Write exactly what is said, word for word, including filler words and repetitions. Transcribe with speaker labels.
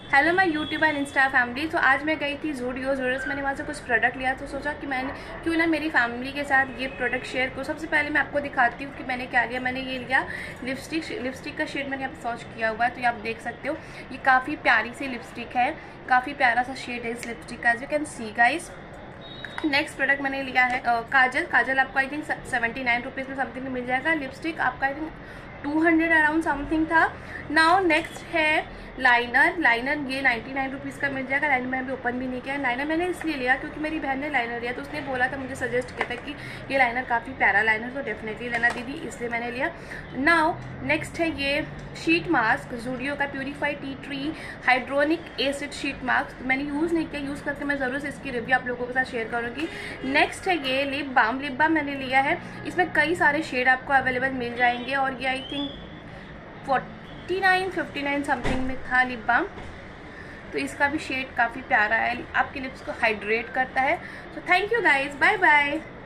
Speaker 1: Hello my YouTube and insta family. तो आज मैं गई थी ज़ूडियो ज़ूडियो से मैंने वहाँ से कुछ प्रोडक्ट लिया, तो सोचा कि मैंने क्यों ना मेरी फैमिली के साथ ये प्रोडक्ट शेयर करूँ। सबसे पहले मैं आपको दिखाती हूँ कि मैंने क्या लिया। मैंने ये लिया लिपस्टिक लिपस्टिक का शेड मैंने यहाँ पे सर्च किया हुआ है, तो ये आप देख सकते हो। ये काफ़ी प्यारी सी लिपस्टिक है, काफ़ी प्यारा सा शेड है इस लिपस्टिक का, as you can see guys. Next product मैंने लिया है आ, काजल काजल आपको I think seventy nine rupees में समथिंग मिल जाएगा। लिपस्टिक आपका I think two hundred around something था। नाउ नेक्स्ट है लाइनर लाइनर ये नाइन्टी नाइन रुपीज़ का मिल जाएगा। लाइनर मैंने अभी ओपन भी नहीं किया। लाइनर मैंने इसलिए लिया क्योंकि मेरी बहन ने लाइनर लिया, तो उसने बोला था, मुझे सजेस्ट किया था कि ये लाइनर काफ़ी प्यारा लाइनर, तो डेफिनेटली लेना दीदी, इसलिए मैंने लिया। नाउ नेक्स्ट है ये शीट मास्क ज़ूडियो का purify tea tree hydronic acid sheet mask. मैंने यूज़ नहीं किया, यूज़ करके मैं ज़रूर से इसकी रिव्यू आप लोगों के साथ शेयर करूँगी। नेक्स्ट है ये लिप बाम लिप बाम मैंने लिया है। इसमें कई सारे शेड आपको अवेलेबल मिल जाएंगे और ये I think forty nine fifty nine something में था लिप बाम। तो इसका भी शेड काफ़ी प्यारा है, आपके लिप्स को हाइड्रेट करता है। तो thank you guys, bye bye.